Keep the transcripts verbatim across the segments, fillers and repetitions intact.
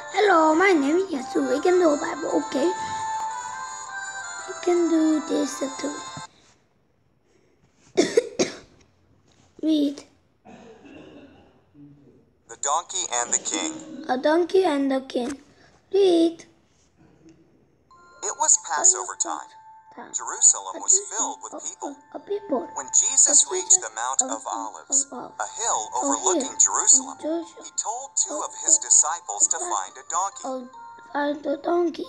Hello, my name is Yasu. We can do a Bible, okay? We can do this too. Read. The Donkey and the King. A donkey and the king. Read. It was Passover time. Jerusalem was filled with people. When Jesus reached the Mount of Olives, a hill overlooking Jerusalem, he told two of his disciples to find a donkey. Find a donkey.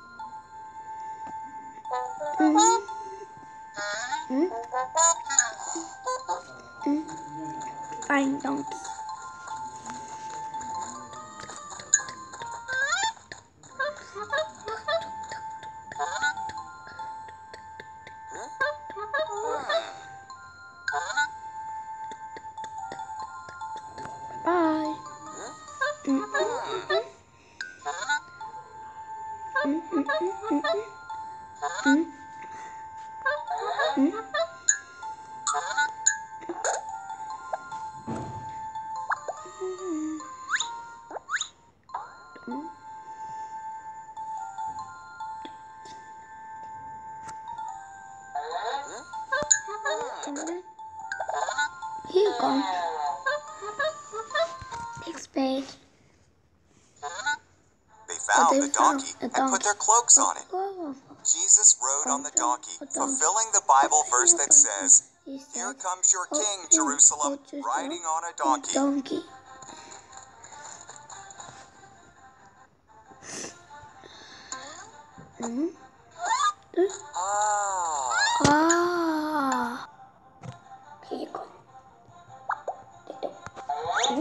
Mm-hmm. Mm-hmm. Mm-hmm. Find donkey. Bye. Mm-hmm. Mm-hmm. Mm-hmm. Mm-hmm. Mm-hmm. Here you go. Next page. They found they the donkey found and put their cloaks on it. Oh, Jesus rode on the donkey, fulfilling the Bible verse that says, "Here comes your king, Jerusalem, riding on a donkey." Donkey. Mm-hmm. Ah. Ah. Here you go. Mm-hmm.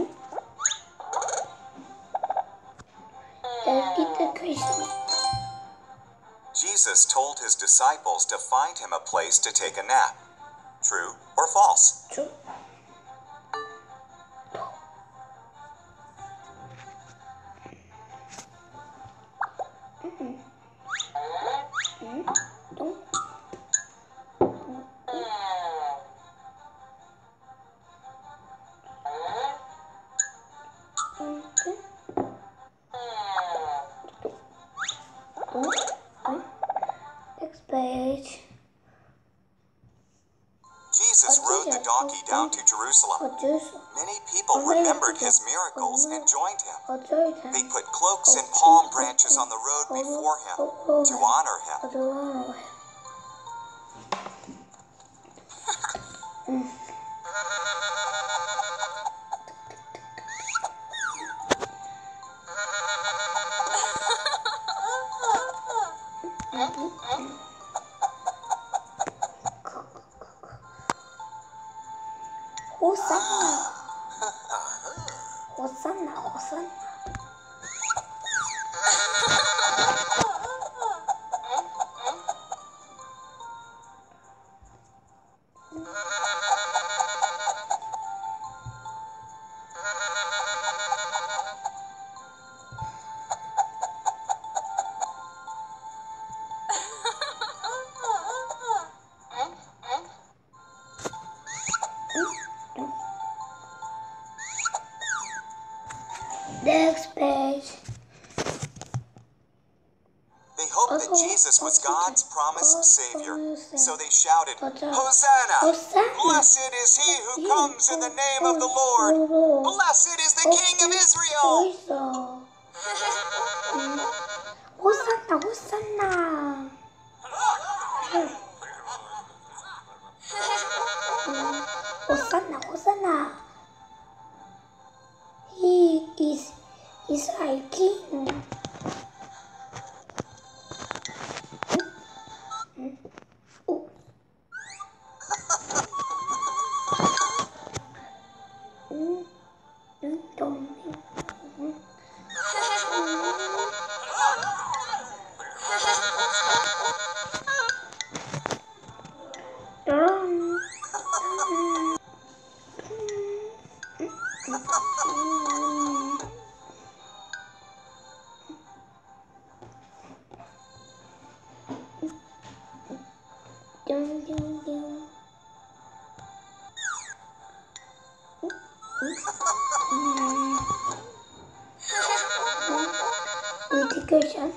Let's eat the Christmas. Jesus told his disciples to find him a place to take a nap. True or false? True. Mm-hmm. Mm-hmm. Don't. Next page. Jesus rode the donkey down to Jerusalem. Many people remembered his miracles and joined him. They put cloaks and palm branches on the road before him to honor him. Hosanna. Hosanna, Hosanna. Next page. They hoped that Jesus was God's promised Savior, so they shouted, "Hosanna! Blessed is he who comes in the name of the Lord! Blessed is the King of Israel!" Hosanna, Hosanna! Hosanna, Hosanna! He is Israel King. Oh. Mm. Mm. Don't. Mm. Dun. Education.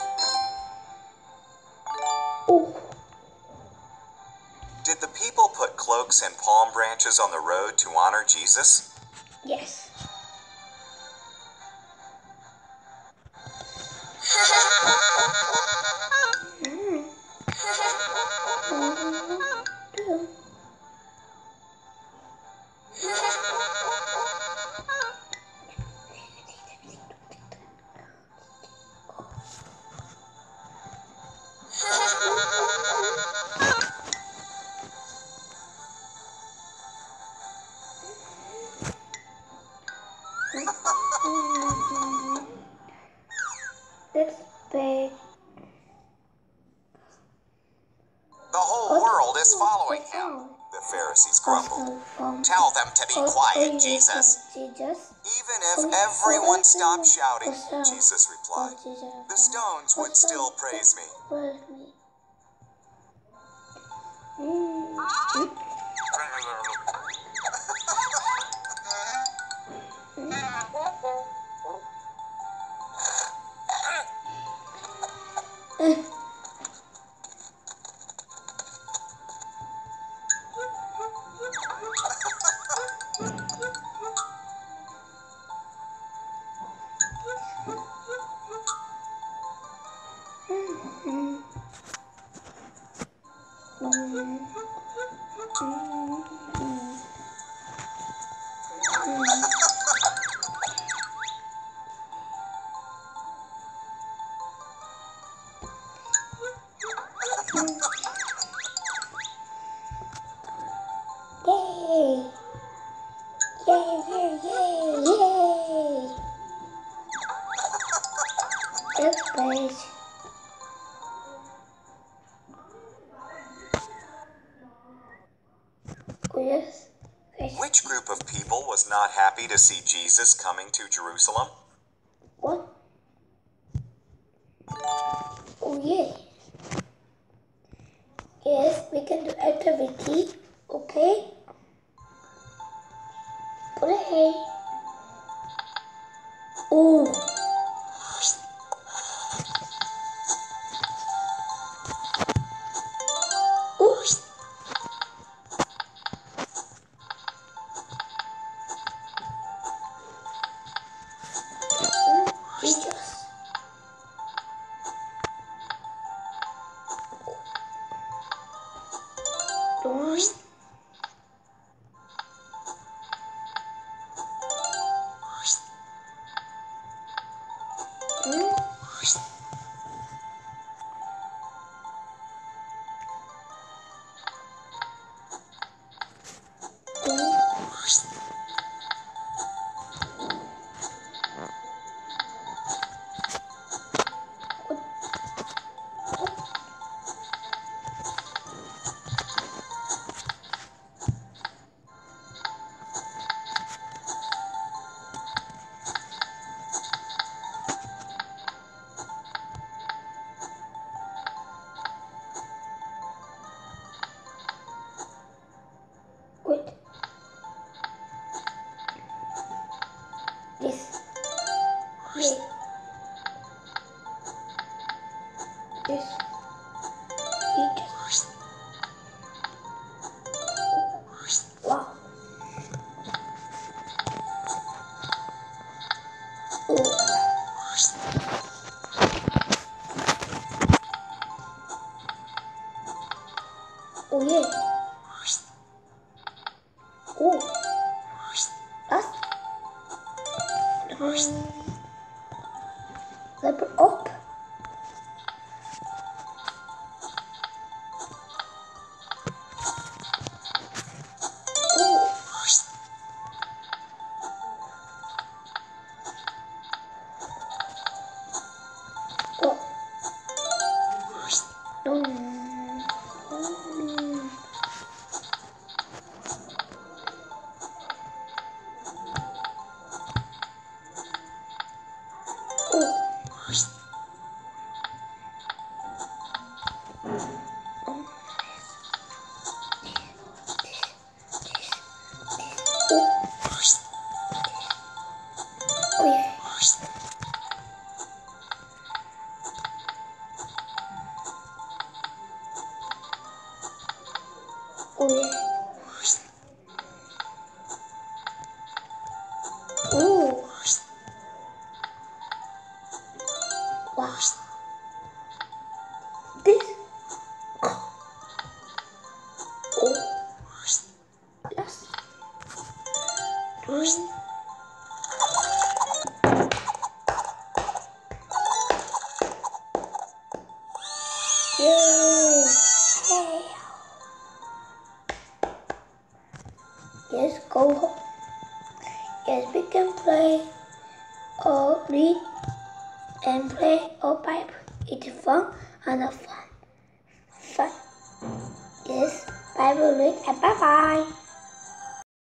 Oh. Did the people put cloaks and palm branches on the road to honor Jesus? Yes. mm. Next page. The whole world is following him, the Pharisees grumbled. Tell them to be quiet, Jesus. Even if everyone stopped shouting, Jesus replied, the stones would still praise me. Yay! Yay, yay, yay, yay! Next page. Oh, yes. Which group of people was not happy to see Jesus coming to Jerusalem? What? Oh, yeah. Yes, we can do activity. Okay? Play. Oh. Oops. Jesus. Don't. Wait. This. Wait. This. Jesus. Wow. Oh. Oh yeah. Oh. That's. Um, leopard up. Oh. Oh. Oh yeah. Yay! Hey. Yes, go home. Yes, we can play or read and play or pipe. It's fun and fun. Fun. Yes, bye bye and bye bye.